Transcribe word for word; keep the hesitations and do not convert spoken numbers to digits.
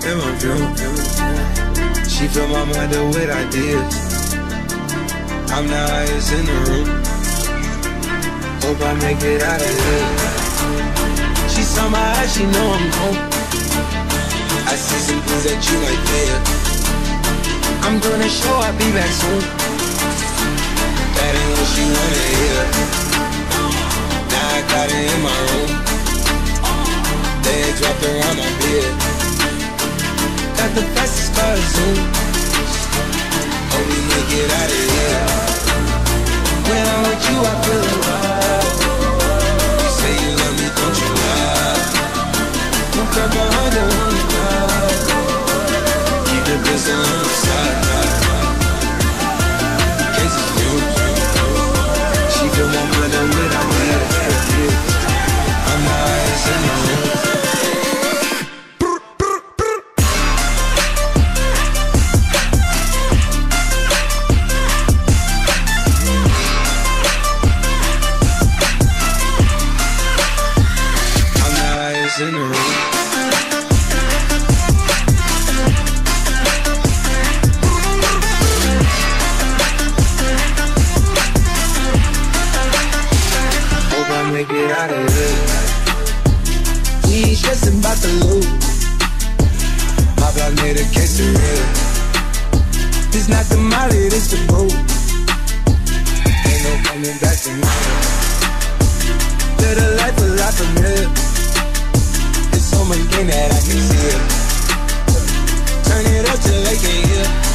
in my view. She fill my mind up with ideas. I'm the highest in the room. Hope I make it out of here. She saw my eyes, she know I'm home. I see some things that you like there. I'm gonna show I'll be back soon. That ain't what she wanna hear. Now I got it in my room. Legs wrapped around my bed. Got the fastest car soon. Hope we make it out of here. When I'm with you, I feel alive. You say you love me, don't you lie? Don't cut my heart down on the ground. Keep the pistol on the side. In case it's you. She fill my mind up with ideas. I'm the highest in the room. In the room. Hope I make it out of here. We ain't stressing about the loot. My block made a case of real. It's not the molly, it's the boat. Ain't no coming back to me. Live a life a lot familiar. So much game that I can see it. Turn it up till they can hear.